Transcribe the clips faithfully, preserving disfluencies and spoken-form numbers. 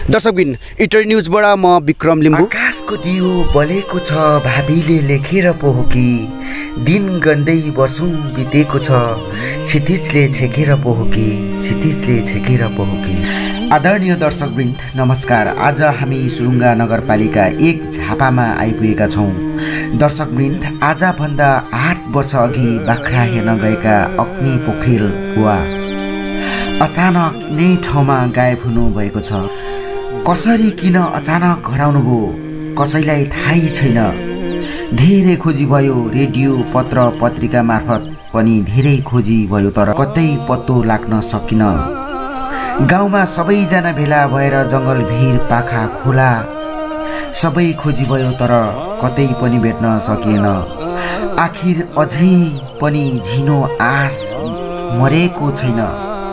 दर्शकबिन इटरी न्यूजबाट म विक्रम लिम्बू। आकाशको दियो बलेको छ भाबीले लेखेर पो हो कि दिन गन्दै वर्षौं बितेको छ क्षितिजले छेकेर पो हो कि क्षितिजले छेकेर पो हो कि। आदरणीय दर्शकवृन्द नमस्कार। आज हामी सुरुङ्गा नगरपालिका एक झापामा आइपुगेका छौँ। दर्शकवृन्द आजभन्दा आठ वर्ष अघि बाख्रा हेर्न गएका अग्नि पोखरेल बुवा अचानक नै ठाउँमा गायब हुनु भएको छ। कसरी किन अचानक हराउनु भयो कसैलाई थाहै छैन। धेरै खोजी भयो, रेडियो पत्र पत्रिका मार्फत पनि धेरै खोजी भयो, तर कतै पत्तो लाग्न सकिन। गाउँमा सबैजना भेला भएर जङ्गल भिर पाखा खोला सबै खोजी भयो, तर कतै पनि भेट्न सकिएन। आखिर अझै पनि झिनो आस मरेको छैन।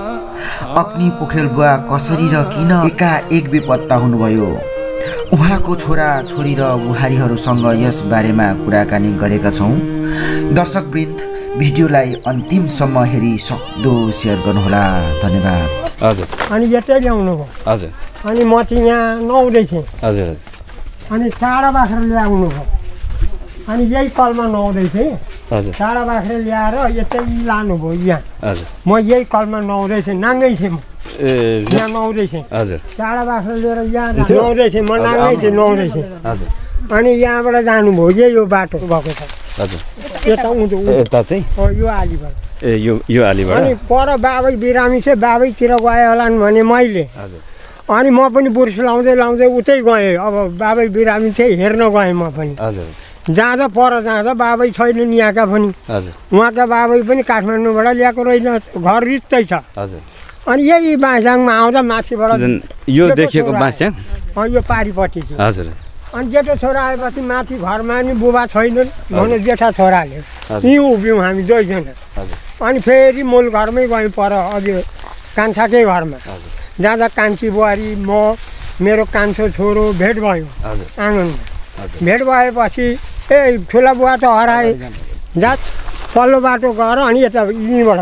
अग्नि पोखरेल बुवा कसरी र किन एकाएक बेपत्ता हुनुभयो, उहाँको छोरा छोरी र बुहारीहरूसँग यस बारेमा कुराकानी गरेका छौँ। दर्शकवृन्द भिडियोलाई अन्तिमसम्म हेरी सक्दो सेयर गर्नुहोला। धन्यवाद। हजुर। अनि यतै ल्याउनु भयो। हजुर। अनि म चाहिँ यहाँ नुहाउँदै थिएँ। हजुर। अनि चाडा बाख्रा ल्याउनु भयो। अनि यही कलमा नुहाउँदै थिएँ। हजुर। चाडा बाख्रा ल्याएर यतै लानुभयो यहाँ। हजुर। म यही कलमा नुहाउँदै थिएँ, नाङ्गै थिएँ म। ए यहाँ नुहाउँदै थिएँ। हजुर। चाडा बाख्रा लिएर यहाँ नुहाउँदै थिएँ, म नाङ्गै थिएँ नुहाउँदै थिएँ। हजुर। अनि यहाँबाट जानुभयो, यही यो बाटो भएको छ। हजुर। यता उँधो यता चाहिँ यो आलीबाट। ए यो यो आलीबाट। अनि पर बाबै बिरामी चाहिँ बाबैतिर गए होलान् भने मैले। हजुर। अनि म पनि बुर्स लाउँदै लाउँदै उतै गएँ। अब बाबै बिरामी चाहिँ हेर्न गएँ म पनि। हजुर। जाँदा पर जाँदा बाबै छैनन् यहाँका पनि। हजुर। उहाँका बाबै पनि काठमाडौँबाट ल्याएको रहेन, घर रित्तै छ। हजुर। अनि यही बाँस्याङमा आउँदा माथिबाट यो देखिएको बाँस्याङ यो पारिपट्टि थियो। हजुर। अनि जेठो छोरा आएपछि माथि घरमा नि बुबा छैनन् भन्नु जेठा छोराले यहीँ उभियौँ हामी दुईजना। अनि फेरि मूल घरमै गयौँ पर अघि कान्छाकै घरमा। जाँदा कान्छी बुहारी म मेरो कान्छो छोरो भेट भयो आँगनमा। भेट भएपछि ए ठुला बुवा त हराए, जा पल्लो बाटो गएर अनि यता यहीँबाट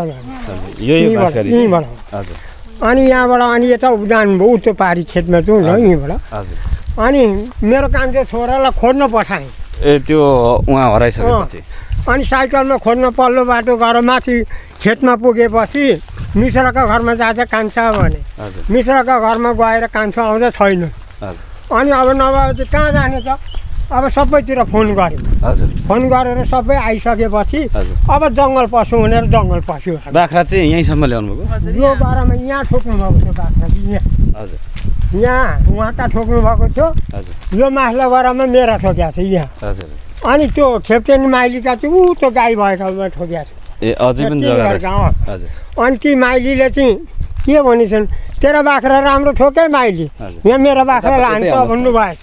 यहीँबाट अनि यहाँबाट अनि यता जानुभयो उतो पारी खेतमा जाउँ न यहीँबाट। अनि मेरो कान्छो छोरालाई खोज्न पठाएँ। ए त्यो उहाँ हराइसकेपछि अनि साइकलमा खोज्न पल्लो बाटो गएर माथि खेतमा पुगेपछि मिश्राका घरमा जाँदा कान्छा भने मिश्राका घरमा गएर कान्छो आउँदा छैन। अनि अब नभए चाहिँ कहाँ जाने त, अब सबैतिर फोन गऱ्यो। हजुर। फोन गरेर सबै आइसकेपछि अब जङ्गल पस्यौँ भनेर जङ्गल पस्यो। बाख्रा चाहिँ यहीँसम्म ल्याउनु भएको? यो बाह्रमा यहाँ ठोक्नु भएको थियो बाख्रा यहाँ। हजुर। यहाँ उहाँका ठोक्नु भएको थियो। हजुर। यो माथिल्लो बाह्रमा मेरा ठोक्या छ यहाँ। हजुर। अनि त्यो खेप्टेनी माइलीका चाहिँ ऊ त्यो गाई भएकोमा ठोक्या छ। ए अझै पनि जग्गा रहेछ। हजुर। अनि ती माइलीले चाहिँ के भनिन्छन्, तेरो बाख्रा राम्रो ठोके माइली, यहाँ मेरो बाख्रा लान्छ भन्नु भएछ।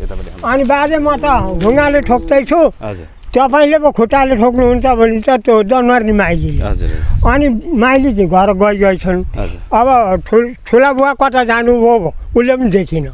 अनि बाजे म त ढुङ्गाले ठोक्दैछु, तपाईँले पो खुट्टाले ठोक्नुहुन्छ भनिन्छ त्यो जनवरी माइलीले। अनि माइली चाहिँ घर गइ गएछन्। अब ठुल ठुला बुवा कता जानुभयो उसले पनि देखिन।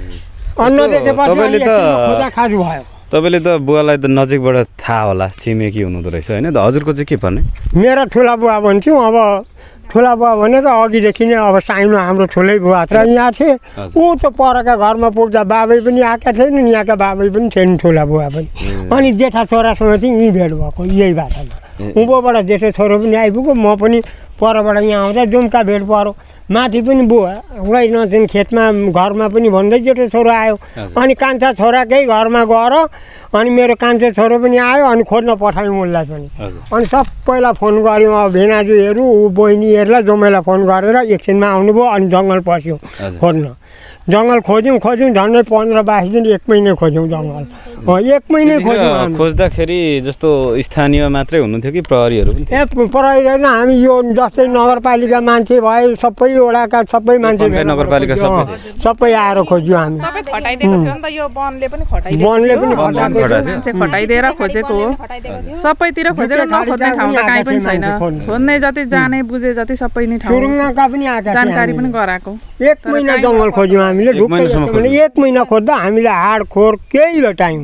अन्न देखेपछि खोजा खाजु भयो। तपाईँले त बुवालाई त नजिकबाट थाहा होला, छिमेकी हुनुहुँदो रहेछ होइन? त हजुरको चाहिँ के पर्ने? मेरो ठुला बुवा भन्थ्यौँ। अब ठुला बुवा भनेको अघिदेखि नै अब साइनो हाम्रो ठुलै बुवा र यहाँ थिए। ऊ त परका घरमा पुग्दा बाबै पनि आएका छैनन्, यहाँका बाबै पनि छैन ठुला बुवा पनि। अनि जेठा छोरासँग चाहिँ यहीँ भेट भएको यही बाटोमा। उँभोबाट जेठो छोरो पनि आइपुग्यो, म पनि परबाट यहाँ आउँदा जुम्का भेट पऱ्यो। माथि पनि बुवा गइ नछन् खेतमा घरमा पनि भन्दै जेठो छोरो आयो। अनि कान्छा छोराकै घरमा गएर अनि मेरो कान्छो छोरो पनि आयो। अनि खोज्न पठायौँ उसलाई पनि। अनि सबैलाई फोन गऱ्यौँ, अब भेनाजुहरू ऊ बहिनीहरूलाई जम्मैलाई फोन गरेर एकछिनमा आउनुभयो। अनि जङ्गल पस्यौँ खोज्न। जङ्गल खोज्यौँ खोज्यौँ झन्डै पन्ध्र बाइस दिन एक महिना खोज्यौँ जङ्गल। एक महिना खोज्यौँ। खोज्दाखेरि जस्तो स्थानीय मात्रै हुनुहुन्थ्यो कि प्रहरीहरू पनि? ए प्रहरी होइन, हामी यो जस्तै नगरपालिका मान्छे भए सबै वडाका सबै मान्छे नगरपालिका सबै सबै आएर खोज्यौँ हामी। सबै खटाइदिएको थियो नि त, यो वनले पनि खटाइदिएको वनले पनि खटाएको मान्छे खटाइदिएर खोजेको हो सबैतिर खोजेर नखोज्ने ठाउँ त कहीँ पनि छैन खोज्ने जति जाने बुझे जति सबै नै ठाउँ जानकारी पनि गराएको एक महिना जङ्गल खोज्यौँ हामीले एक महिना खोज्दा हामीले हाड खोर केही टाइम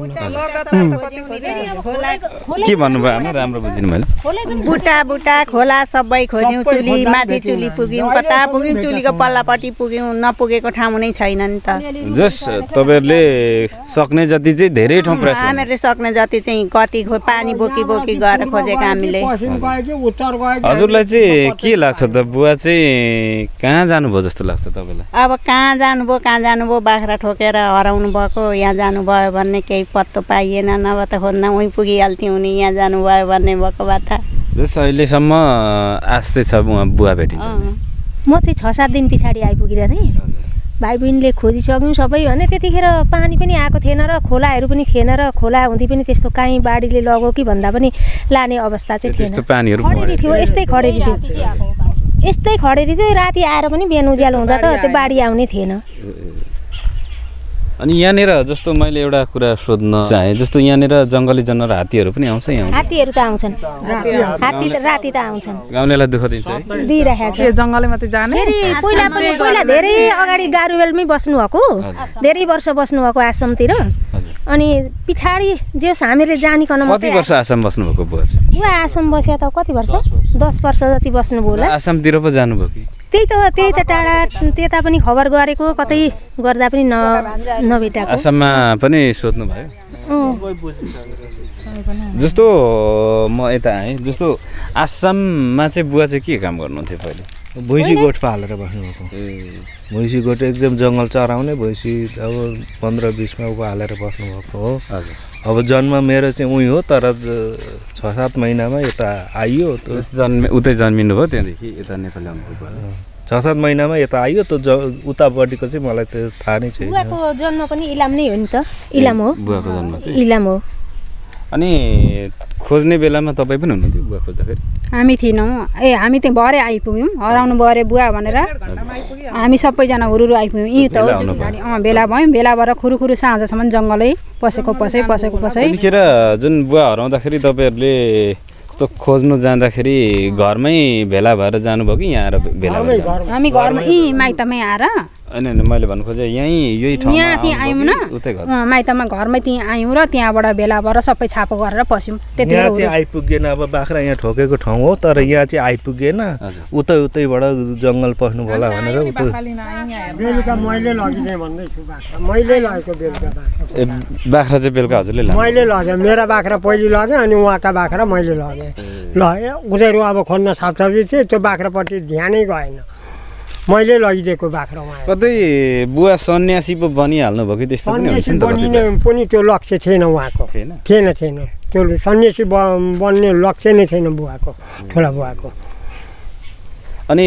के भन्नुभयो आमा राम्रो बुझिनु मैले बुटा बुटा खोला सबै खोज्यौँ चुली माथि चुली पुग्यौँ कता पुग्यौँ चुलीको पल्लापट्टि पुग्यौँ नपुगेको ठाउँ नै छैन नि त जस तपाईँहरूले सक्ने जति चाहिँ धेरै ठाउँ प्रयास हामीहरूले सक्ने जति चाहिँ कति पानी बोकी बोकी गएर खोजेको हामीले हजुरलाई चाहिँ के लाग्छ त बुवा चाहिँ कहाँ जानुभयो जस्तो लाग्छ तपाईँलाई अब कहाँ जानुभयो कहाँ जानुभयो बाख्रा ठोकेर हराउनु भएको यहाँ जानुभयो भन्ने केही पत्तो पाइएन नभए त खोज्न उहीँ पुगिहाल्थ्यौँ नि यहाँ जानुभयो भन्ने भएको बात जस अहिलेसम्म आस्ते छ बुवा भेटिन्छ म चाहिँ छ सात दिन पछाडि आइपुगिरहेको थिएँ भाइ बहिनीले खोजिसक्यौँ सबै भने त्यतिखेर पानी पनि आएको थिएन र खोलाहरू पनि थिएन र खोला हुँदै पनि त्यस्तो काहीँ बाढीले लग्यो कि भन्दा पनि लाने अवस्था चाहिँ थिएन खडेरी थियो यस्तै खडेरी थियो यस्तै खडेरी थियो राति आएर पनि बिहान उज्यालो हुँदा त त्यो बाढी आउने थिएन अनि यहाँनिर जस्तो मैले एउटा कुरा सोध्न चाहेँ जस्तो यहाँनिर जङ्गली जनावर हात्तीहरू पनि आउँछ यहाँ हात्तीहरू त आउँछन् हात्ती त राति त आउँछन् गाउँलेलाई दुःख दिन्छ है दिइरहेको छ जङ्गलै मात्रै जाने फेरि पहिला पनि पहिला धेरै अगाडि गारुवेलमै बस्नुभएको धेरै वर्ष बस्नुभएको आश्रमतिर अनि पछाडि जे हामीहरूले जानिकन कति वर्ष आसाम बस्नुभएको बुवा बुवा आसाम बस्या त कति वर्ष दस वर्ष जति बस्नुभयो होला आसामतिर पो जानुभयो कि त्यही त त्यही त टाढा त्यता पनि खबर गरेको कतै गर्दा पनि न नभेटाएको आसाममा पनि सोध्नु भयो जस्तो म यता आएँ जस्तो आसाममा चाहिँ बुवा चाहिँ के काम गर्नुहुन्थ्यो पहिले भैँसी गोठ पालेर बस्नुभएको भैँसी गोठ एकदम जङ्गल चराउने भैँसी अब पन्ध्र बिसमा उ हालेर बस्नुभएको हो अब जन्म मेरो चाहिँ उही हो तर छ सात महिनामा यता आइयो जन्मे उतै जन्मिनु भयो त्यहाँदेखि यता नेपाल आउनुभयो छ सात महिनामा यता आइयो त्यो ज उतापट्टिको चाहिँ मलाई त्यो थाहा नै छैन बुवाको जन्म पनि इलाम नै हो नि त इलाम हो बुवाको जन्म चाहिँ इलाम हो अनि खोज्ने बेलामा तपाईँ पनि हुनुहुन्थ्यो बुवा खोज्दाखेरि हामी थिएनौँ ए हामी त्यहाँ भरे आइपुग्यौँ हराउनु भयो अरे बुवा भनेर हामी सबैजना हुरुरु आइपुग्यौँ यहीँ त हो भेला भयौँ भेला भएर खुरुखुरु साँझसम्म जङ्गलै पसेको पसै पसेको पसै त्यतिखेर जुन बुवा हराउँदाखेरि तपाईँहरूले यस्तो खोज्नु जाँदाखेरि घरमै भेला भएर जानुभयो कि यहाँ आएर भेला भएर हामी घरमा यहीँ माइतमै आएर होइन मैले भन्नु खोजेँ यहीँ यही ठाउँमा यहाँ त्यहाँ आयौँ न माइतमा घरमै त्यहाँ आयौँ र त्यहाँबाट भेला भएर सबै छापो गरेर पस्यौँ त्यतिखेर चाहिँ आइपुगेन अब बाख्रा यहाँ ठोकेको ठाउँ हो तर यहाँ चाहिँ आइपुगेन उतै उतैबाट जङ्गल पस्नु होला भनेर उतै बेलुका मैले लगिदिएँ भन्दैछु बाख्रा मैले लगेको बेलुका बाख्रा ए बाख्रा चाहिँ बेलुका हजुरले लानु मैले लगेँ मेरा बाख्रा पहिले लगेँ अनि उहाँका बाख्रा मैले लगेँ ल उनीहरू अब खोज्न साथी चाहिँ त्यो बाख्रापट्टि ध्यानै गएन मैले लगिदिएको बाख्रा उहाँ कतै बुवा सन्यासी पो बनिहाल्नु भयो कि त्यस्तो पनि हुन्छ नि त बनिने पनि त्यो लक्ष्य थिएन उहाँको थिएन थिएन त्यो सन्यासी बन्ने लक्ष्य नै छैन बुवाको ठुला बुवाको अनि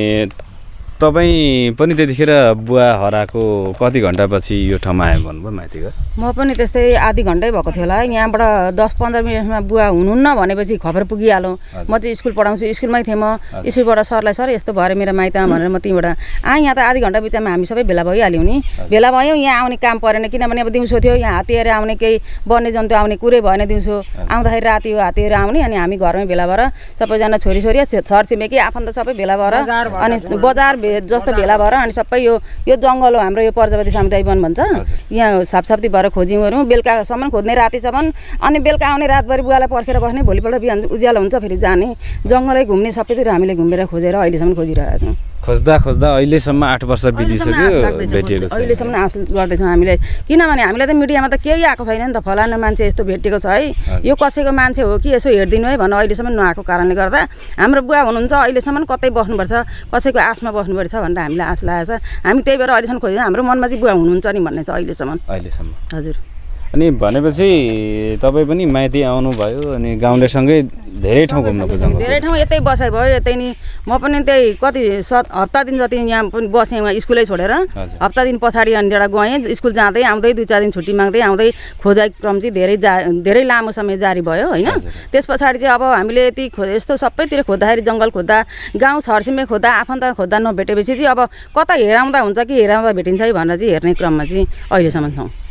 तपाईँ पनि त्यतिखेर बुवा हराएको कति घन्टापछि यो ठाउँमा आयो भन्नुभयो माथि घर म पनि त्यस्तै आधी घन्टै भएको थियो होला यहाँबाट दस पन्ध्र मिनटमा बुवा हुनुहुन्न भनेपछि खबर पुगिहाल्यो म चाहिँ स्कुल पढाउँछु स्कुलमै थिएँ म स्कुलबाट सरलाई सर यस्तो भएर मेरो माइतमा भनेर म त्यहीँबाट आएँ यहाँ त आधी घन्टा बिचमा हामी सबै भेला भइहाल्यौँ नि भेला भयौँ यहाँ आउने काम परेन किनभने अब दिउँसो थियो यहाँ हात्तीहरू आउने केही वन्यजन्तु आउने कुरै भएन दिउँसो आउँदाखेरि राति हो हात्तीहरू आउने अनि हामी घरमै भेला भएर सबैजना छोरीछोरी छरछिमेकी आफन्त सबै भेला भएर अनि बजार जस्तो भेला भएर अनि सबै यो यो जङ्गल हो हाम्रो यो प्रजापति सामुदायिक वन भन्छ यहाँ सापसाप्ती भएर खोज्यौँ बेलुकासम्म खोज्ने रातिसम्म अनि बेलुका आउने रातभरि बुवालाई पर्खेर बस्ने भोलिपल्ट बिहान उज्यालो हुन्छ फेरि जाने जङ्गलै घुम्ने सबैतिर हामीले घुमेर खोजेर अहिलेसम्म खोजिरहेका छौँ खोज्दा खोज्दा अहिलेसम्म आठ वर्ष बितिसक्यो भेटिएको छैन अहिलेसम्म आश गर्दैछौँ हामीले किनभने हामीलाई त मिडियामा त केही आएको छैन नि त फलाना मान्छे यस्तो भेटेको छ है यो कसैको मान्छे हो कि यसो हेरिदिनु है भनेर अहिलेसम्म नआएको कारणले गर्दा हाम्रो बुवा हुनुहुन्छ अहिलेसम्म कतै बस्नुपर्छ कसैको आशमा बस्नुपर्छ भनेर हामीलाई आश लागेको छ हामी त्यही भएर अहिलेसम्म खोज्यौँ हाम्रो मनमा चाहिँ बुवा हुनुहुन्छ नि भन्ने छ अहिलेसम्म अहिलेसम्म हजुर अनि भनेपछि तपाईँ पनि माइती आउनुभयो अनि गाउँलेसँगै धेरै ठाउँ घुम्नु खोज्नु धेरै ठाउँ यतै बसाइ भयो यतै नि म पनि त्यही कति सत हप्ता दिन जति यहाँ पनि बसेँ उहाँ स्कुलै छोडेर हप्ता दिन पछाडि अनि एउटा गएँ स्कुल जाँदै आउँदै दुई चार दिन छुट्टी माग्दै आउँदै खोजाइ क्रम चाहिँ धेरै जा धेरै लामो समय जारी भयो होइन त्यस पछाडि चाहिँ अब हामीले यति खो यस्तो सबैतिर खोज्दाखेरि जङ्गल खोज्दा गाउँ छरछिमेक खोज्दा आफन्त खोज्दा नभेटेपछि चाहिँ अब कता हेराउँदा हुन्छ कि हेराउँदा भेटिन्छ है भनेर चाहिँ हेर्ने क्रममा चाहिँ अहिलेसम्म छौँ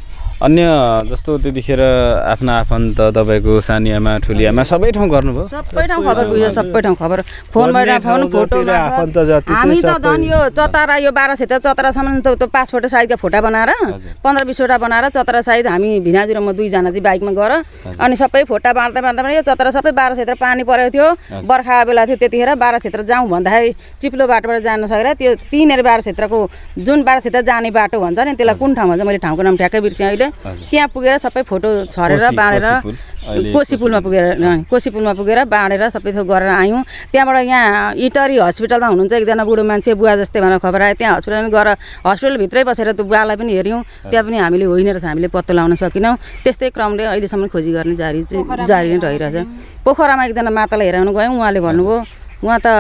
अन्य जस्तो त्यतिखेर आफ्ना आफन्त तपाईँको सानी आमा ठुली आमा सबै ठाउँ गर्नुभयो सबै ठाउँ खबर पुग्यो सबै ठाउँ खबर फोनबाट फोन फोटो आफन्त जति हामी त झन् यो चतरा यो बाह्र क्षेत्र चतरासम्म त पाँच फोटो साइजका फोटा बनाएर पन्ध्र बिसवटा बनाएर चतरा साइज हामी भिनाजु र म दुईजना चाहिँ बाइकमा गएर अनि सबै फोटा बाँड्दा बाँड्दा पनि यो चतरा सबै बाह्र क्षेत्र पानी परेको थियो बर्खा बेला थियो त्यतिखेर बाह्र क्षेत्र जाउँ भन्दाखेरि चिप्लो बाटोबाट जान सकेर त्यो तिनीहरू बाह्र क्षेत्रको जुन बाह्र क्षेत्र जाने बाटो भन्छ नि त्यसलाई कुन ठाउँ भन्छ मैले ठाउँको नाम ठ्याक्कै बिर्सेँ अहिले त्यहाँ पुगेर सबै फोटो छरेर बाँडेर कोसी पुलमा पुगेर कोसी पुलमा पुगेर बाँडेर सबै थोक गरेर आयौँ त्यहाँबाट यहाँ इटरी हस्पिटलमा हुनुहुन्छ एकजना बुढो मान्छे बुवा जस्तै भनेर खबर आयो त्यहाँ हस्पिटल गएर हस्पिटलभित्रै बसेर त्यो बुवालाई पनि हेऱ्यौँ त्यहाँ पनि हामीले होइन रहेछ हामीले पत्तो लगाउन सकेनौँ त्यस्तै क्रमले अहिलेसम्म खोजी गर्ने जारी जारी नै रहिरहेछ पोखरामा एकजना मातालाई हेराउनु गयौँ उहाँले भन्नुभयो उहाँ त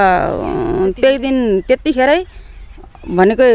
त्यही दिन त्यतिखेरै भनेको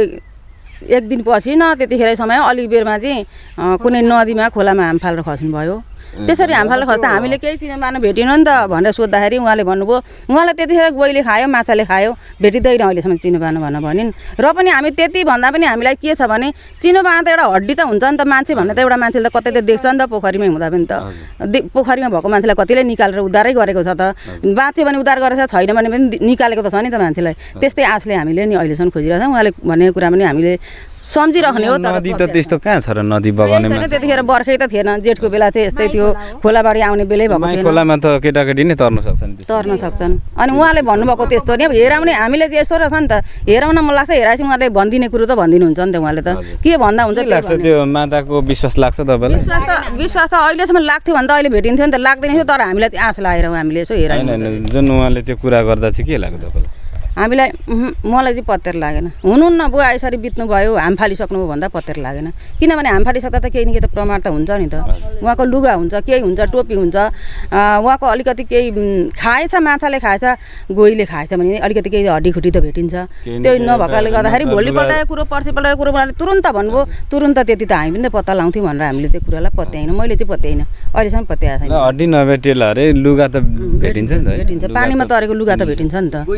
एक दिन पछि न त्यतिखेरै समय अलिक बेरमा चाहिँ कुनै नदीमा खोलामा हाम फालेर खस्नुभयो त्यसरी हाम फालेर खस्दा हामीले केही चिनाबाना भेटिनौँ नि त भनेर सोद्धाखेरि उहाँले भन्नुभयो उहाँलाई त्यतिखेर गोइले खायो माछाले खायो भेटिँदैन अहिलेसम्म चिनोबाना भनेर भनिन् र पनि हामी त्यति भन्दा पनि हामीलाई के छ भने चिनोबाना त एउटा हड्डी त हुन्छ नि त मान्छे भन्ने त एउटा मान्छेले त कतै त देख्छ नि त पोखरीमै हुँदा पनि त पोखरीमा भएको मान्छेलाई कतिले निकालेर उद्धारै गरेको छ त बाँच्यो भने उद्धार गरेको छ छैन भने पनि निकालेको त छ नि त मान्छेलाई त्यस्तै आशले हामीले नि अहिलेसम्म खोजिरहेछौँ उहाँले भनेको कुरा पनि हामीले सम्झिराख्ने हो तर नदी त त्यस्तो कहाँ छ र नदी बगाउने त्यतिखेर बर्खै त थिएन जेठको बेला थियो यस्तै थियो खोलाबारी आउने बेलै भएको थियो खोलामा त केटाकेटी नै तर्न सक्छन् तर्न सक्छन् अनि उहाँले भन्नुभएको त्यस्तो नि अब हेराउने हामीले चाहिँ यस्तो रहेछ नि त हेराउन मन लाग्छ हेराएपछि उहाँले भनिदिने कुरो त भनिदिनुहुन्छ नि त उहाँले त के भन्दा हुन्छ लाग्छ त्यो माताको विश्वास लाग्छ तपाईँलाई विश्वास त विश्वास त अहिलेसम्म लाग्थ्यो भने त अहिले भेटिन्थ्यो नि त लाग्दैन थियो तर हामीलाई आश लागेर हामीले यसो हेरायौँ जुन उहाँले त्यो कुरा गर्दा चाहिँ के लाग्यो तपाईँलाई हामीलाई मलाई चाहिँ पत्तेर लागेन हुनुहुन्न बुवा यसरी बित्नु भयो हाम फालिसक्नुभयो भन्दा पत्तेर लागेन किनभने हाम फालिसक्दा त केही न केही त प्रमाण त हुन्छ नि त उहाँको लुगा हुन्छ केही हुन्छ टोपी हुन्छ उहाँको अलिकति केही खाएछ माछाले खाएछ गोहीले खाएछ भने अलिकति केही हड्डीखुट्टी त भेटिन्छ त्यो नभएकोले गर्दाखेरि भोलिपल्ट कुरो पर्सिपल्ट कुरो उहाँले तुरुन्त भन्नुभयो तुरुन्त त्यति त हामी पनि त पत्ता लगाउँथ्यौँ भनेर हामीले त्यो कुरालाई पत्याएन मैले चाहिँ पत्याइनँ अहिलेसम्म पत्याएको छैन हड्डी नभेटेला अरे लुगा त भेटिन्छ नि त भेटिन्छ पानीमा तरेको लुगा त भेटिन्छ नि त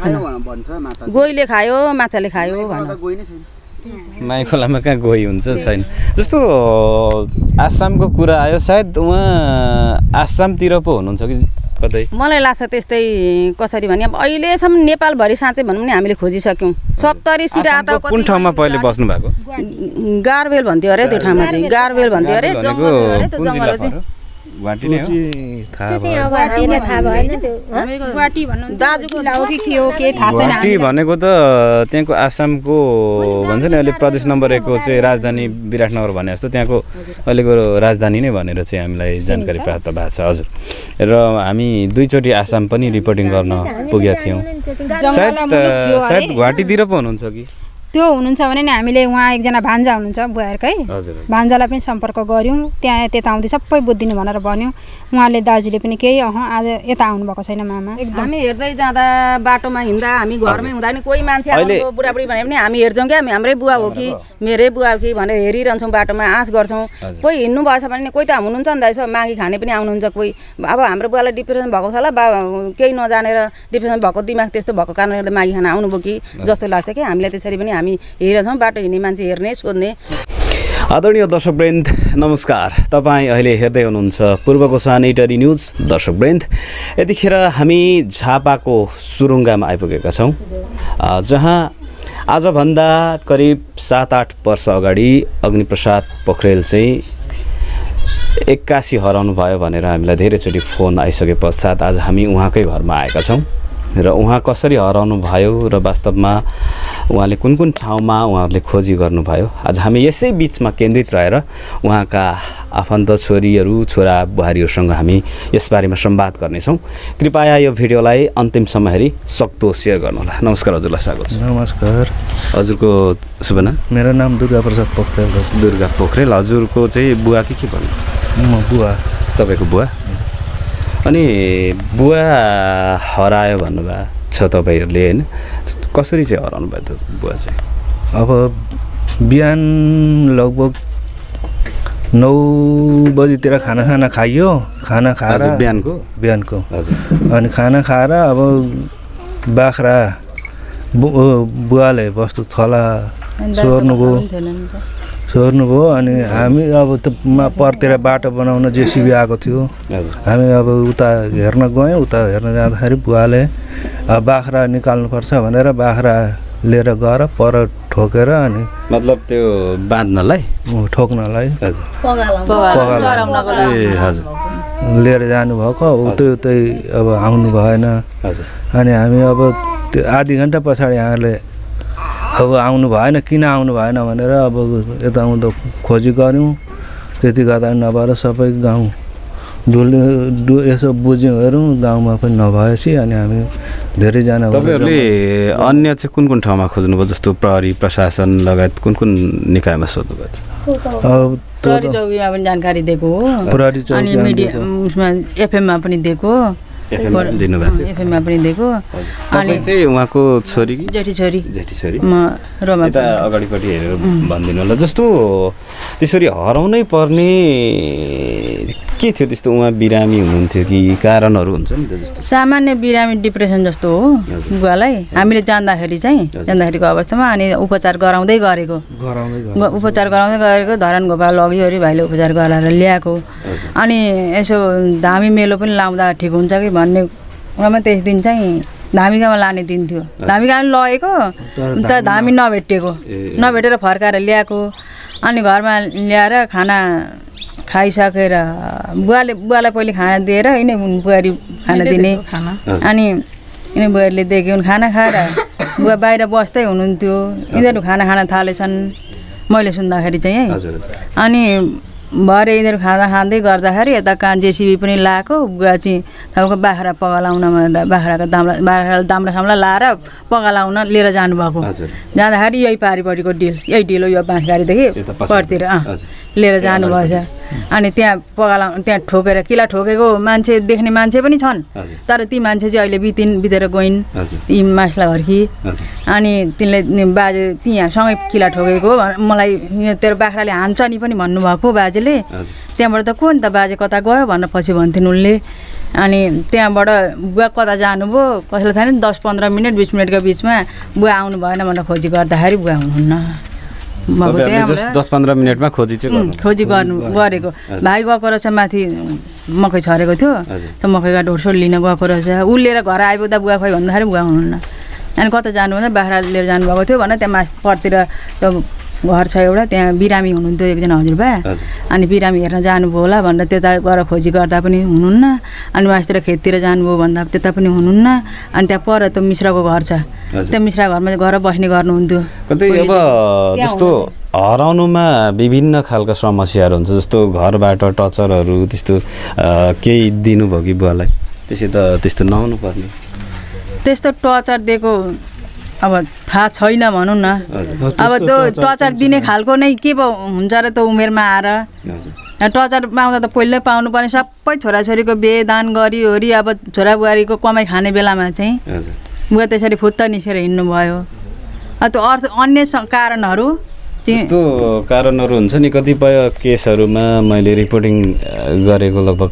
गोहीले खायो माछाले खायो माई खोलामा कहाँ गोही हुन्छ छैन जस्तो आसामको कुरा आयो सायद उहाँ आसामतिर पो हुनुहुन्छ कि कतै मलाई लाग्छ त्यस्तै कसरी भने अब अहिलेसम्म नेपालभरि साँच्चै भनौँ नि हामीले खोजिसक्यौँ सप्तरी सिराता कुन ठाउँमा पहिले बस्नु भएको गारबेल भन्थ्यो अरे त्यो ठाउँमा चाहिँ गारबेल भन्थ्यो अरे जङ्गल अरे त्यो जङ्गल चाहिँ गुवाहाटी नै हो गुवाहाटी भनेको त त्यहाँको आसामको भन्छ नि अहिले प्रदेश नम्बर एकको चाहिँ राजधानी विराटनगर भने जस्तो त्यहाँको अहिलेको राजधानी नै भनेर चाहिँ हामीलाई जानकारी प्राप्त भएको छ हजुर र हामी दुईचोटि आसाम पनि रिपोर्टिङ गर्न पुगेका थियौँ सायद सायद गुवाहाटीतिर पो हुनुहुन्छ कि त्यो हुनुहुन्छ भने नि हामीले उहाँ एकजना भान्जा हुनुहुन्छ बुवाहरूकै भान्जालाई पनि सम्पर्क गऱ्यौँ त्यहाँ त्यता आउँदै सबै बुझिदिनु भनेर भन्यो उहाँले दाजुले पनि केही अह आज यता आउनुभएको छैन मामा हामी हेर्दै जाँदा बाटोमा हिँड्दा हामी घरमै हुँदा पनि कोही मान्छे आएको बुढाबुढी भने पनि हामी हेर्छौँ क्या हाम्रै बुवा हो कि मेरै बुवा हो कि भनेर हेरिरहन्छौँ बाटोमा आश गर्छौँ कोही हिँड्नु भएछ भने कोही त हुनुहुन्छ नि त यसो मागी खाने पनि आउनुहुन्छ कोही अब हाम्रो बुवालाई डिप्रेसन भएको छ होला बा केही नजानेर डिप्रेसन भएको दिमाग त्यस्तो भएको कारणले गर्दा मागी खान आउनुभयो कि जस्तो लाग्छ कि हामीलाई त्यसरी पनि हामी हेरेछौँ बाटो हिँड्ने मान्छे हेर्ने सोध्ने आदरणीय दर्शकवृन्द नमस्कार तपाईँ अहिले हेर्दै हुनुहुन्छ पूर्वको सानिटरी न्युज दर्शकवृन्द यतिखेर हामी झापाको सुरुङ्गामा आइपुगेका छौँ जहाँ आजभन्दा करिब सात आठ वर्ष अगाडि अग्निप्रसाद पोखरेल चाहिँ एक्कासी हराउनु भयो भनेर हामीलाई धेरैचोटि फोन आइसके पश्चात आज हामी उहाँकै घरमा आएका छौँ र उहाँ कसरी हराउनु भयो र वास्तवमा उहाँले कुन कुन ठाउँमा उहाँहरूले खोजी गर्नुभयो आज हामी यसै बिचमा केन्द्रित रहेर उहाँका आफन्त छोरीहरू छोरा बुहारीहरूसँग हामी यसबारेमा संवाद गर्नेछौँ कृपया यो भिडियोलाई अन्तिमसम्म हेरी सक्दो सेयर गर्नुहोला नमस्कार हजुरलाई स्वागत छ नमस्कार हजुरको शुभ नाम मेरो नाम दुर्गा प्रसाद पोखरेल दुर्गा पोखरेल हजुरको चाहिँ बुवा कि के भन्नु म बुवा तपाईँको बुवा अनि बुवा हरायो भन्नुभएको छ तपाईँहरूले होइन कसरी चाहिँ हराउनु भयो त बुवा चाहिँ अब बिहान लगभग नौ बजीतिर खाना खाना खाइयो खाना खाएर बिहानको बिहानको अनि खाना खाएर अब बाख्रा बु बुवाले वस्तु थला सोर्नुभयो सोर्नुभयो अनि हामी अब त परतिर बाटो बनाउन जेसिबी आएको थियो हामी अब उता हेर्न गयौँ उता हेर्न जाँदाखेरि बुवाले बाख्रा निकाल्नुपर्छ भनेर बाख्रा लिएर गएर पर ठोकेर अनि मतलब त्यो बाँध्नलाई ठोक्नलाई लिएर जानुभएको उतै उतै अब आउनु भएन अनि हामी अब त्यो आधी घन्टा पछाडि यहाँले अब आउनु भएन किन आउनु भएन भनेर अब यताउता खोजी गऱ्यौँ त्यति गर्दा नभएर सबै गाउँ डुल्ने डु यसो बुझ्यौँ हेरौँ गाउँमा पनि नभएपछि अनि हामी धेरैजना तपाईँहरूले अन्य चाहिँ कुन कुन ठाउँमा खोज्नुभयो जस्तो प्रहरी प्रशासन लगायत कुन कुन निकायमा सोध्नुभयो अब प्रहरी चौकीमा पनि जानकारी दिएको हो अनि मिडिया उसमा एफएममा पनि दिएको एफएममा पनि दिएको अनि चाहिँ उहाँको छोरी कि जेठी छोरी जेठी छोरी म रोमा यता अगाडिपट्टि हेरेर भनिदिनु होला जस्तो त्यसरी हराउनै पर्ने के थियो त्यस्तो उहाँ बिरामी हुनुहुन्थ्यो कि कारणहरू हुन्छ नि त जस्तो सामान्य बिरामी डिप्रेसन जस्तो हो बुवालाई हामीले जान्दाखेरि चाहिँ जान्दाखेरिको अवस्थामा अनि उपचार गराउँदै गरेको उपचार गराउँदै गरेको धरान गोपाल लग्यो अरे भाइले उपचार गराएर ल्याएको अनि यसो धामी मेलो पनि लाउँदा ठिक हुन्छ कि भन्ने उहाँमा त्यस दिन चाहिँ धामिकामा लाने दिन थियो धामिकामा लगेको त धामी नभेटिएको नभेटेर फर्काएर ल्याएको अनि घरमा ल्याएर खाना खाइसकेर बुवाले बुवालाई पहिले खाना दिएर यिनै बुहारी खाना दिने अनि यिनै बुहारीले दिएको खाना खाएर बुवा बाहिर बस्दै हुनुहुन्थ्यो यिनीहरू खाना खान थालेछन् मैले सुन्दाखेरि चाहिँ है अनि भरे यिनीहरू खाना खाँदै गर्दाखेरि यता कहाँ जेसिबी पनि लाएको बुवा चाहिँ तपाईँको बाख्रा पगालाउन भनेर बाख्राको दाम्रा बाख्राको दाम्रा साम्रा लाएर पगालाउन लिएर जानुभएको जाँदाखेरि यही पारिपट्टिको डिल यही डिल हो यो बाँसघारीदेखि परतिर अँ लिएर जानुभएछ अनि त्यहाँ पगाला त्यहाँ ठोकेर किला ठोकेको मान्छे देख्ने मान्छे पनि छन् तर ती मान्छे चाहिँ अहिले बितिन बितेर गइन् ती मासला घरकी अनि तिनले बाजे त्यहाँ सँगै किला ठोकेको मलाई तेरो बाख्राले हान्छ नि पनि भन्नुभएको बाजेले त्यहाँबाट त को नि त बाजे कता गयो भनेर पछि भन्थिन् उनले अनि त्यहाँबाट बुवा कता जानुभयो कसैलाई थाहा नि दस पन्ध्र मिनट बिस मिनटको बिचमा बुवा आउनु भएन भनेर खोजी गर्दाखेरि बुवा हुनुहुन्न दस पन्ध्र मिनटमा खोजी चाहिँ खोजी गर्नु गरेको भाइ गएको रहेछ माथि मकै छरेको थियो त मकैका ढोडसोड लिन गएको रहेछ ऊ लिएर घर आइपुग्दा बुवा खोइ भन्दाखेरि बुवा हुनुहुन्न अनि कता जानु भन्दा बाख्रा लिएर जानुभएको थियो भनेर त्यहाँ मास परतिर त्यो घर छ एउटा त्यहाँ बिरामी हुनुहुन्थ्यो एकजना हजुरबा अनि बिरामी हेर्न जानुभयो होला भनेर त्यता गएर खोजी गर्दा पनि हुनुहुन्न अनि मासतिर खेततिर जानुभयो भन्दा त्यता पनि हुनुहुन्न अनि त्यहाँ पर त्यो मिश्राको घर छ त्यो मिश्रा घरमा गएर बस्ने गर्नुहुन्थ्यो कतै अब जस्तो हराउनुमा विभिन्न खालका समस्याहरू हुन्छ जस्तो घरबाट टर्चरहरू त्यस्तो केही दिनुभयो कि बुवालाई त्यसै त त्यस्तो नहुनु पर्ने त्यस्तो टर्चर दिएको अब थाहा छैन भनौँ न अब त्यो टर्चर दिने खालको नै के पो हुन्छ र त्यो उमेरमा आएर टर्चर पाउँदा त पहिल्यै पाउनु पर्ने सबै छोराछोरीको बिहे दान गरिओरी अब छोरा बुहारीको कमाइ खाने बेलामा चाहिँ बुवा त्यसरी फुत्त निसेर हिँड्नु भयो त्यो अर्थ अन्य कारणहरू त्यस्तो कारणहरू हुन्छ नि कतिपय केसहरूमा मैले रिपोर्टिङ गरेको लगभग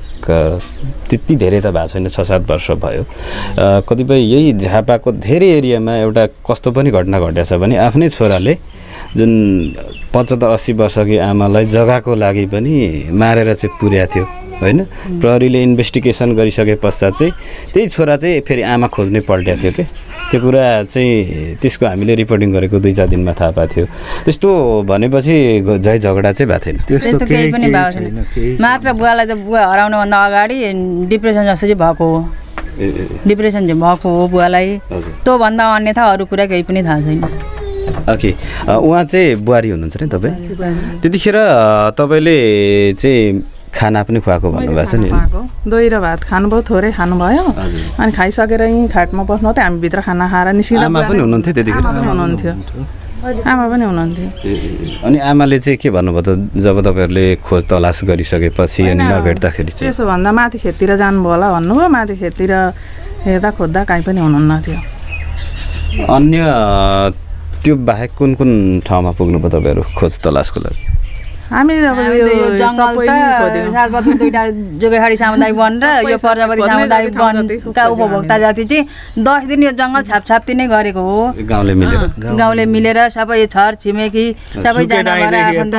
त्यति धेरै त भएको छैन छ सात वर्ष भयो कतिपय यही झापाको धेरै एरियामा एउटा कस्तो पनि घटना घटेको छ भने आफ्नै छोराले जुन पचहत्तर अस्सी वर्षकी आमालाई जग्गाको लागि पनि मारेर चाहिँ पुर्याएको थियो होइन प्रहरीले इन्भेस्टिगेसन गरिसके पश्चात चाहिँ त्यही छोरा चाहिँ फेरि आमा खोज्ने पल्ट्या थियो कि त्यो कुरा चाहिँ त्यसको हामीले रिपोर्टिङ गरेको दुई चार दिनमा थाहा पाएको थियो त्यस्तो भनेपछि झै झगडा चाहिँ भएको थिएन त्यस्तो केही पनि भएको छैन मात्र बुवालाई त बुवा हराउनुभन्दा अगाडि डिप्रेसन जस्तो चाहिँ भएको हो डिप्रेसन चाहिँ भएको हो बुवालाई त्योभन्दा अन्यथा अरू कुरा केही पनि थाहा छैन ओके उहाँ चाहिँ बुहारी हुनुहुन्छ नि तपाईँ त्यतिखेर तपाईँले चाहिँ खाना पनि खुवाएको भन्नुभएको छ नि दही र भात खानुभयो थोरै खानुभयो अनि खाइसकेर यहीँ खाटमा बस्नु त हामी भित्र खाना खाएर निस्किँदा आमा पनि हुनुहुन्थ्यो त्यतिखेर हुनुहुन्थ्यो आमा पनि हुनुहुन्थ्यो अनि आमाले चाहिँ के भन्नुभयो त जब तपाईँहरूले खोज तलास गरिसकेपछि अनि नभेट्दाखेरि चाहिँ त्यसो भन्दा माथि खेततिर जानुभयो होला भन्नुभयो माथि खेततिर हेर्दा खोज्दा कहीँ पनि हुनुहुन्न थियो अन्य त्यो बाहेक कुन कुन ठाउँमा पुग्नुभयो तपाईँहरू खोज तलासको लागि हामी अब यो जङ्गल त सालबथुम दुईटा जोगेखाडी सामुदायिक वन र यो प्रजापति सामुदायिक वनका उपभोक्ता जाति चाहिँ दस दिन यो जङ्गल छापछाप्ती नै गरेको हो गाउँले मिलेर गाउँले मिलेर सबै छर छिमेकी सबैजना भएर आफन्त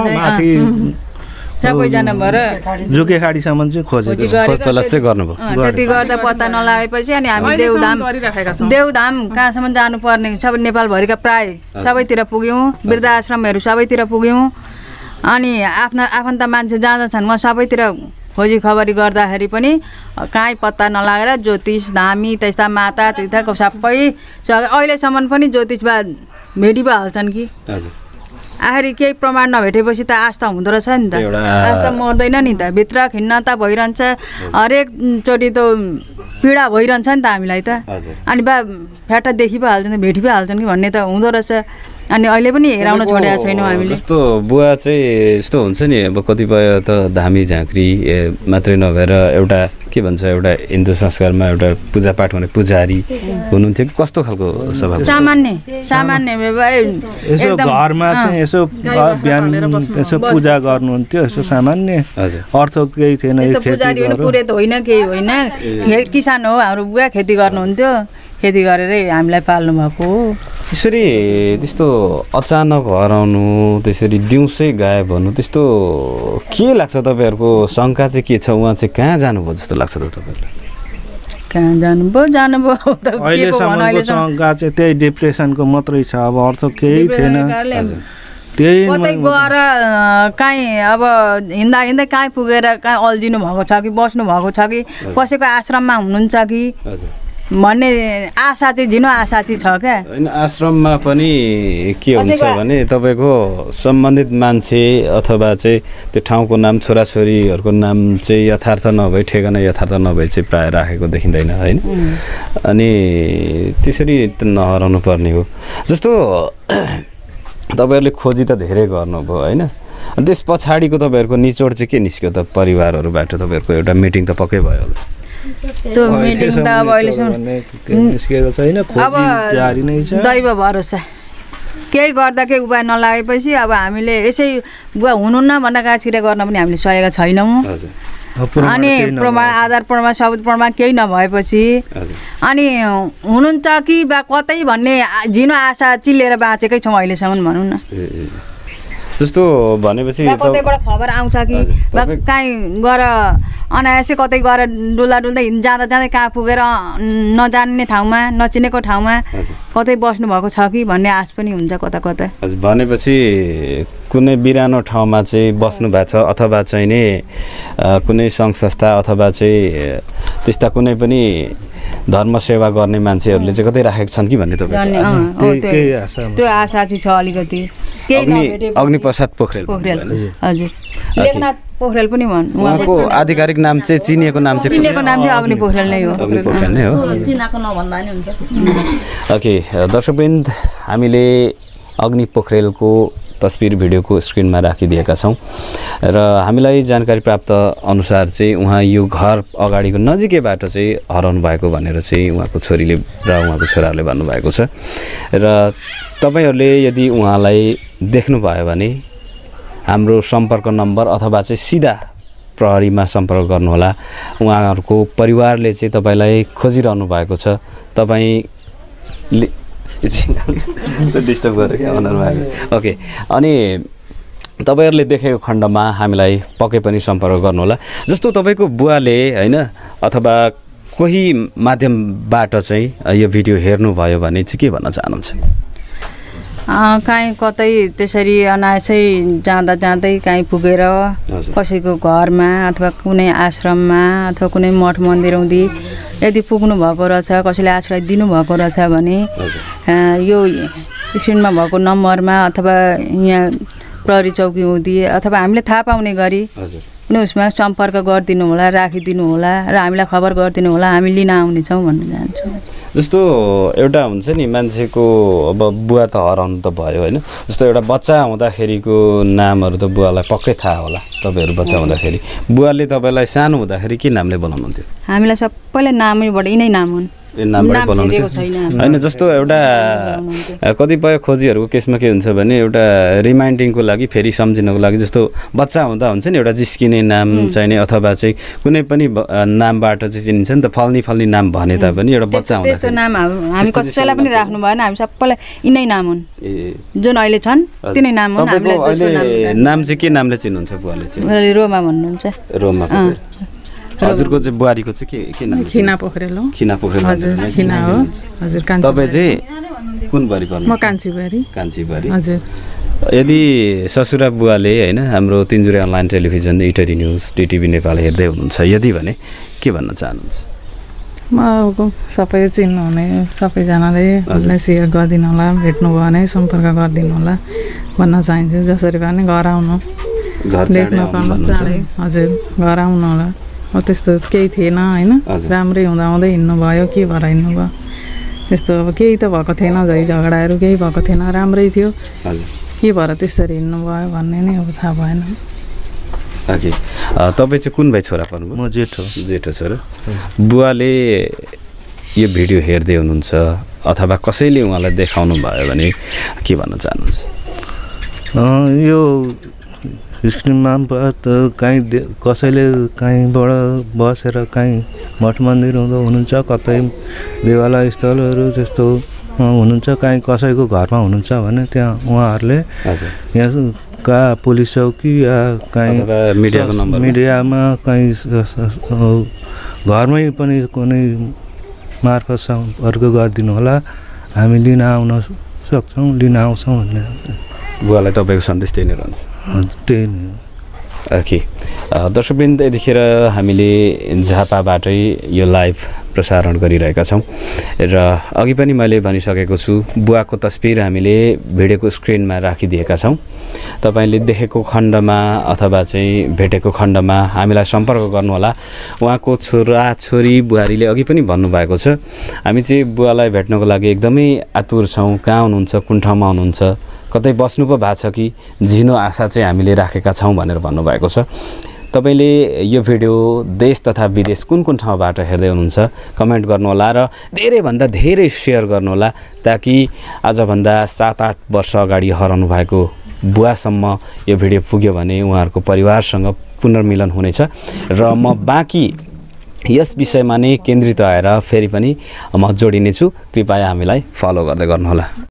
सबैजना भएर जोगेखाडीसम्म चाहिँ खोजेको खोजतलास चाहिँ गर्नुभयो त्यति गर्दा पत्ता नलागेपछि अनि हामी देउधाम देउधाम कहाँसम्म जानुपर्ने सबै नेपालभरिका प्राय सबैतिर पुग्यौँ वृद्धाश्रमहरू सबैतिर पुग्यौँ अनि आफ्ना आफन्त मान्छे जहाँ जहाँ छन् म सबैतिर खोजी खबरी गर्दाखेरि पनि कहीँ पत्ता नलागेर ज्योतिष धामी त्यस्ता माता त्यस्ताको सबै अहिलेसम्म पनि ज्योतिषबा भेटी पो हाल्छन् कि आखिर केही प्रमाण नभेटेपछि त आस्था हुँदो रहेछ नि त आस्था मर्दैन नि त भित्र खिन्नता भइरहन्छ हरेकचोटि त पीडा भइरहन्छ नि त हामीलाई त अनि बा फ्याटा देखि पो हाल्छन् भेटी पो हाल्छन् कि भन्ने त हुँदो रहेछ अनि अहिले पनि हेराउन छोडेका छैनौँ हामीले जस्तो बुवा चाहिँ यस्तो हुन्छ नि अब कतिपय त धामी झाँक्री मात्रै नभएर एउटा के भन्छ एउटा हिन्दू संस्कारमा एउटा पूजापाठ गर्ने पुजारी हुनुहुन्थ्यो कि कस्तो खालको स्वभाव सामान्य सामान्य यसो घरमा चाहिँ यसो बिहान यसो पूजा गर्नुहुन्थ्यो यसो सामान्य अर्थ केही थिएन पुजारी पुरै त होइन केही होइन किसान हो हाम्रो बुवा खेती गर्नुहुन्थ्यो खेती गरेरै हामीलाई पाल्नु भएको हो त्यसरी त्यस्तो अचानक हराउनु त्यसरी दिउँसै गायब हुनु त्यस्तो के लाग्छ तपाईँहरूको शङ्का चाहिँ के छ उहाँ चाहिँ कहाँ जानुभयो जस्तो लाग्छ त तपाईँहरूलाई कहाँ जानुभयो जानुभयो अहिलेसम्मको शङ्का चाहिँ त्यही डिप्रेसनको मात्रै छ अब अर्थ केही थिएन त्यही कतै गएर काहीँ अब हिँड्दा हिँड्दै काहीँ पुगेर काहीँ अल्झिनु भएको छ कि बस्नु भएको छ कि कसैको आश्रममा हुनुहुन्छ कि भन्ने आशा चाहिँ झिनो आशा चाहिँ छ क्या होइन आश्रममा पनि के हुन्छ भने तपाईँको सम्बन्धित मान्छे अथवा चाहिँ त्यो ठाउँको नाम छोराछोरीहरूको नाम चाहिँ यथार्थ नभई ठेगाना यथार्थ नभई चाहिँ प्रायः राखेको देखिँदैन होइन अनि त्यसरी नहराउनु पर्ने हो जस्तो तपाईँहरूले खोजी त धेरै गर्नुभयो होइन त्यस पछाडिको तपाईँहरूको निचोड चाहिँ के निस्क्यो त परिवारहरूबाट तपाईँहरूको एउटा मिटिङ त पक्कै भयो होला त्यो मिटिङ त अब अहिलेसम्म अब दैव भरोसा केही गर्दा केही उपाय नलागेपछि अब हामीले यसै बुवा हुनुहुन्न भनेर काछिरा गर्न पनि हामीले सकेका छैनौँ अनि प्रमाण आधार प्रमाण सबुत प्रमाण केही नभएपछि अनि हुनुहुन्छ कि बा कतै भन्ने झिनो आशा चिल्लेर बाँचेकै छौँ अहिलेसम्म भनौँ न जस्तो भनेपछि कतैबाट खबर आउँछ कि बा काहीँ गएर अनायासै कतै गएर डुल्दा डुल्दै जाँदा जाँदै कहाँ पुगेर नजान्ने ठाउँमा नचिनेको ठाउँमा कतै बस्नु भएको छ कि भन्ने आश पनि हुन्छ कता कता भनेपछि कुनै बिरानो ठाउँमा चाहिँ बस्नु भएको छ अथवा चाहिँ नि कुनै सङ्घ संस्था अथवा चाहिँ त्यस्ता कुनै पनि धर्म सेवा गर्ने मान्छेहरूले चाहिँ कतै राखेको छन् कि भन्ने तपाईँ त्यो आशा चाहिँ छ अलिकति अग्निप्रसाद पोखरेल हजुर लेखनाथ पोखरेल पनि भन् उहाँको आधिकारिक नाम चाहिँ चिनिएको नाम चाहिँ चिनिएको नाम चाहिँ अग्नि पोखरेल नै हो अग्नि पोखरेल नै हो चिनाको नभन्दा नि हुन्छ ओके दर्शकवृन्द हामीले अग्नि पोखरेलको तस्बिर भिडियोको स्क्रिनमा राखिदिएका छौँ र हामीलाई जानकारी प्राप्त अनुसार चाहिँ उहाँ यो घर अगाडिको नजिकैबाट चाहिँ हराउनु भएको भनेर चाहिँ उहाँको छोरीले र उहाँको छोराहरूले भन्नुभएको छ र तपाईँहरूले यदि उहाँलाई देख्नुभयो भने हाम्रो सम्पर्क नम्बर अथवा चाहिँ सिधा प्रहरीमा सम्पर्क गर्नुहोला उहाँहरूको परिवारले चाहिँ तपाईँलाई खोजिरहनु भएको छ तपाईँले डिस्टर्ब गरेर क्या अनुहारमा ओके अनि तपाईँहरूले देखेको खण्डमा हामीलाई पक्कै पनि सम्पर्क गर्नुहोला जस्तो तपाईँको बुवाले होइन अथवा कोही माध्यमबाट चाहिँ यो भिडियो हेर्नुभयो भने चाहिँ के भन्न चाहनुहुन्छ काहीँ कतै त्यसरी अनायासै जाँदा जाँदै काहीँ पुगेर कसैको घरमा अथवा कुनै आश्रममा अथवा कुनै मठ मन्दिरौँदी यदि पुग्नु भएको रहेछ कसैले आश्रय दिनुभएको रहेछ भने यो स्क्रिनमा भएको नम्बरमा अथवा यहाँ प्रहरी चौकी हुँदी अथवा हामीले थाहा पाउने गरी कुनै उसमा सम्पर्क गरिदिनु होला राखिदिनु होला र हामीलाई खबर गरिदिनु होला हामी लिन आउनेछौँ भन्न चाहन्छु जस्तो एउटा हुन्छ नि मान्छेको अब बुवा त हराउनु त भयो होइन जस्तो एउटा बच्चा हुँदाखेरिको नामहरू त बुवालाई पक्कै थाहा होला तपाईँहरू बच्चा हुँदाखेरि बुवाले तपाईँलाई सानो हुँदाखेरि के नामले बोलाउनुहुन्थ्यो हामीलाई सबैलाई नामैबाट यिनै नाम हुन् नामबाट बोलाउनु होइन जस्तो एउटा कतिपय खोजीहरूको केसमा के हुन्छ भने एउटा रिमाइन्डिङको लागि फेरि सम्झिनको लागि जस्तो बच्चा हुँदा हुन्छ नि एउटा जिस्किने नाम चाहिने अथवा चाहिँ कुनै पनि नामबाट चाहिँ चिनिन्छ नि त फल्नी फल्नी नाम भने तापनि एउटा बच्चा हुँदा त्यस्तो नाम हामी कसैलाई पनि राख्नु भएन हामी सबैलाई यिनै नाम हुन् जुन अहिले छन् तिनै नाम हुन् हामीले अहिले नाम चाहिँ के नामले चिन्नुहुन्छ बुवाले चाहिँ रोमा भन्नुहुन्छ रोमा हजुरको चाहिँ बुहारीको चाहिँ के के नाम खिना पोखरेल हो खिना पोखरेल हजुर खिना हो हजुर कान्छी तपाईँ चाहिँ कुन बुहारी पर्नु म कान्छी बुहारी कान्छी बुहारी हजुर यदि ससुरा बुवाले होइन हाम्रो Tinjure online television Itahari news TTV Nepal हेर्दै हुनुहुन्छ यदि भने के भन्न चाहनुहुन्छ म सबै चिन्नुहुने सबैजनाले उसलाई सेयर गरिदिनु होला भेट्नु भयो भने सम्पर्क गरिदिनु होला भन्न चाहन्छु जसरी भए पनि घर आउनु देख्नु पाउनु चाँडै हजुर घर आउनु होला हो त्यस्तो केही थिएन होइन राम्रै हुँदा हुँदै हिँड्नु भयो के भएर हिँड्नु भयो त्यस्तो अब केही त भएको थिएन झै झगडाहरू केही भएको थिएन राम्रै थियो के भएर त्यसरी हिँड्नु भयो भन्ने नै अब थाहा भएन ओके तपाईँ चाहिँ कुन भाइ छोरा पर्नुभयो म जेठो जेठो छोरा बुवाले यो भिडियो हेर्दै हुनुहुन्छ अथवा कसैले उहाँलाई देखाउनु भयो भने के भन्न चाहनुहुन्छ यो स्क्रिनमा त काहीँ कसैले काहीँबाट बसेर काहीँ मठ मन्दिर हुँदो हुनुहुन्छ कतै देवालय स्थलहरू त्यस्तो हुनुहुन्छ काहीँ कसैको घरमा हुनुहुन्छ भने त्यहाँ उहाँहरूले यहाँका पुलिस चौकी या काहीँ मिडियाको नम्बर मिडियामा काहीँ घरमै पनि कुनै मार्फत सम्पर्क गरिदिनु होला हामी लिन आउन सक्छौँ लिन आउँछौँ भन्ने बुवालाई तपाईँको सन्देश त्यही नै रहन्छ त्यही नै ओके दर्शकवृन्द यतिखेर हामीले झापाबाटै यो लाइभ प्रसारण गरिरहेका छौँ र अघि पनि मैले भनिसकेको छु बुवाको तस्बिर हामीले भिडियोको स्क्रिनमा राखिदिएका छौँ तपाईँले देखेको खण्डमा अथवा चाहिँ भेटेको खण्डमा हामीलाई सम्पर्क गर्नुहोला उहाँको छोरा छोरी बुहारीले अघि पनि भन्नुभएको छ हामी चाहिँ बुवालाई भेट्नको लागि एकदमै आतुर छौँ कहाँ हुनुहुन्छ कुन ठाउँमा हुनुहुन्छ कतै बस्नु पो भएको छ कि झिनो आशा चाहिँ हामीले राखेका छौँ भनेर भन्नुभएको छ तपाईँले यो भिडियो देश तथा विदेश कुन कुन ठाउँबाट हेर्दै हुनुहुन्छ कमेन्ट गर्नुहोला र धेरैभन्दा धेरै सेयर गर्नुहोला ताकि आजभन्दा सात आठ वर्ष अगाडि हराउनु भएको बुवासम्म यो भिडियो पुग्यो भने उहाँहरूको परिवारसँग पुनर्मिलन हुनेछ र म बाँकी यस विषयमा नै केन्द्रित भएर फेरि पनि म जोडिनेछु कृपया हामीलाई फलो गर्दै गर्नुहोला।